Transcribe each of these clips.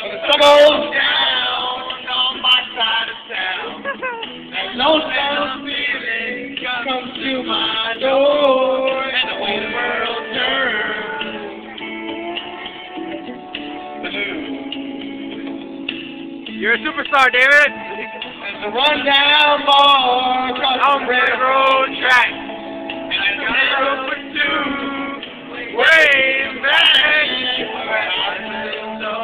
When the sun goes down on my side of town, that lonesome feeling comes to my door, and the whole world turns blue. You're a superstar, David. There's a rundown bar across On the the railroad track. And I got a rope for two. Way back where I still know.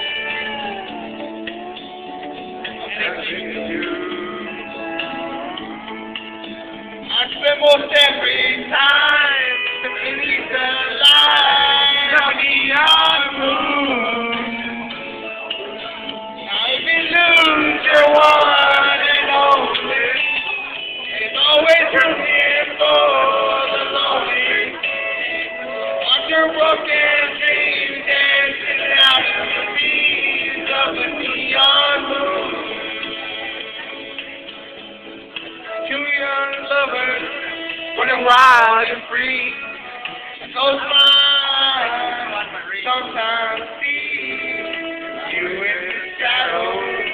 I spend most every time beneath the light of a neon moon. Now if you lose your one and only, it's always room here for the lonely. Watch your broken dreams dancing out of the beams of a neon moon. Two young lovers running wild and free. Close my eyes, sometimes see you in the shadows.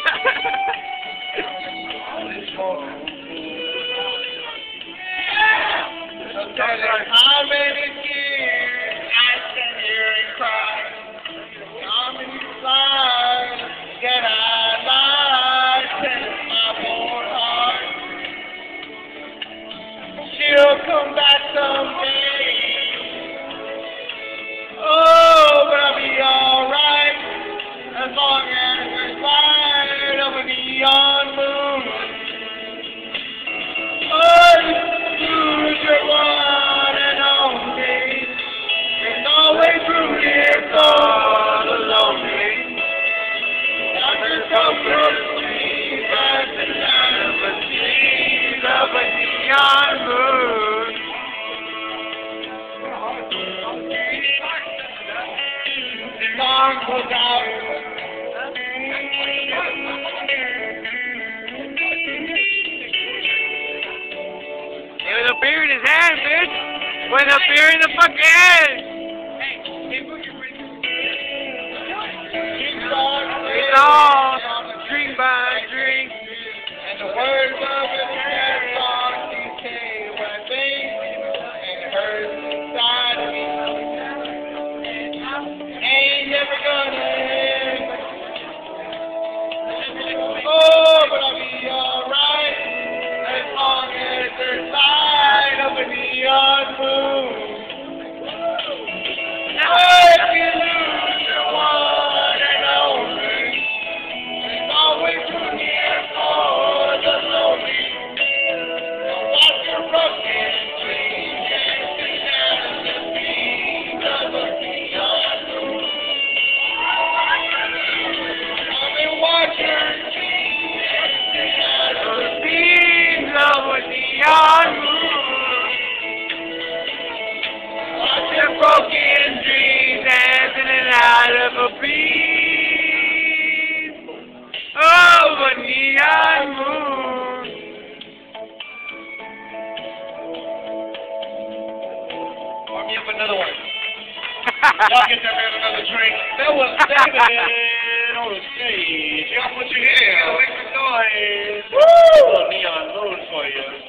Sometimes how many tears I stand here and cry. How many times can I lie to my poor heart? She'll come back someday. Oh, but I'll be alright as long as there's light of a neon moon. Oh, you lose your one and only. There's always room here for the lonely. Not just come from me, but the light of a seed of a neon moon. The song goes out. With a beer in his hand, bitch. With a beer in the fucking hand. It's all drink by drink. And the words of the sad song decay when I think and it hurts inside of me. Ain't never gonna end. Oh, but I'll be alright as long as there's light of a neon moon. Now if you lose your one and only, there's always room here for the lonely. Watch your broken dreams dancing out of the beams of a neon moon. Come and watch your dreams dancing out of the beams of a neon moon. Watch your broken dreams dancing out of a beam of a neon moon. Pour me up another one. Y'all get that man another drink. That was David on the stage. Y'all put your hands. Make some noise. Woo! A little neon moon for you.